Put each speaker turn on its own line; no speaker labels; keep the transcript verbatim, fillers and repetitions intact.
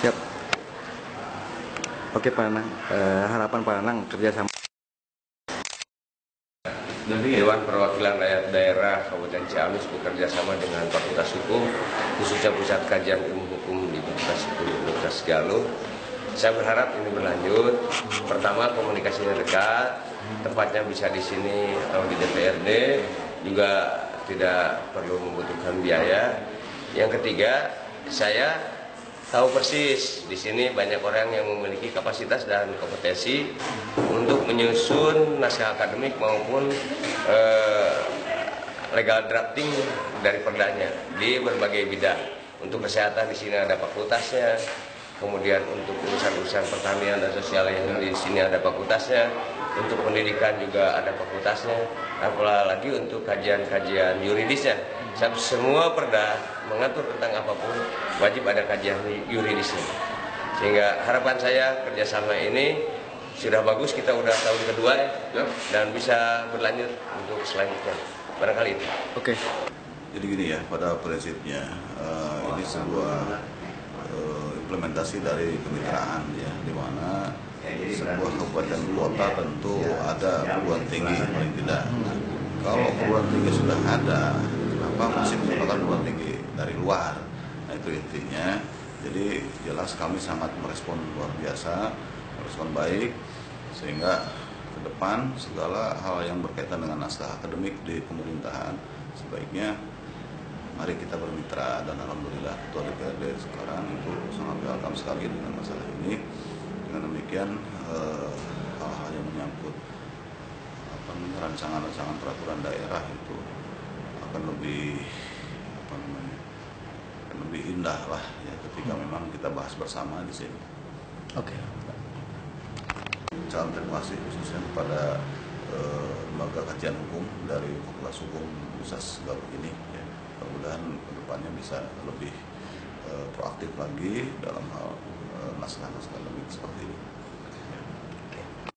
Siap. Oke Pak Nanang, eh, harapan Pak Nanang kerjasama
Dewan Perwakilan Rakyat Daerah Kabupaten Ciamis bekerja sama dengan Fakultas Hukum, khususnya Pusat Kajian Ilmu Hukum di Fakultas Hukum Universitas Galuh. Saya berharap ini berlanjut. Pertama, komunikasinya dekat, tempatnya bisa di sini atau di D P R D, juga tidak perlu membutuhkan biaya. Yang ketiga, saya tahu persis di sini banyak orang yang memiliki kapasitas dan kompetensi untuk menyusun naskah akademik maupun eh, legal drafting dari perdanya di berbagai bidang. Untuk kesehatan di sini ada fakultasnya, kemudian untuk urusan-urusan pertanian dan sosial yang di sini ada fakultasnya, untuk pendidikan juga ada fakultasnya, apalagi untuk kajian-kajian yuridisnya. Semua perda mengatur tentang apapun wajib ada kajian yuridisnya. Sehingga harapan saya kerjasama ini sudah bagus, kita udah tahun kedua ya, dan bisa berlanjut untuk selanjutnya. Barangkali itu.
Oke.
Jadi gini ya, pada prinsipnya uh, ini sebuah uh, implementasi dari kemitraan ya, di mana sebuah kabupaten kota tentu ada perguruan tinggi paling tidak. Nah, kalau perguruan tinggi sudah ada, kenapa masih merupakan perguruan tinggi dari luar? Nah itu intinya. Jadi jelas kami sangat merespon luar biasa, merespon baik, sehingga ke depan segala hal yang berkaitan dengan naskah akademik di pemerintahan sebaiknya mari kita bermitra, dan alhamdulillah Ketua D P R D sekarang itu sangat welcome sekali dengan masalah ini. Dengan demikian hal-hal eh, yang menyangkut apa namanya rancangan-rancangan peraturan daerah itu akan lebih apa namanya akan lebih indah lah ya ketika memang kita bahas bersama di sini.
Oke.
Salam terima kasih khususnya kepada eh, lembaga kajian hukum dari Fakultas Hukum Universitas Galuh ini ya. Mudah-mudahan kedepannya bisa lebih uh, proaktif lagi dalam hal uh, naskah-naskah akademik seperti ini.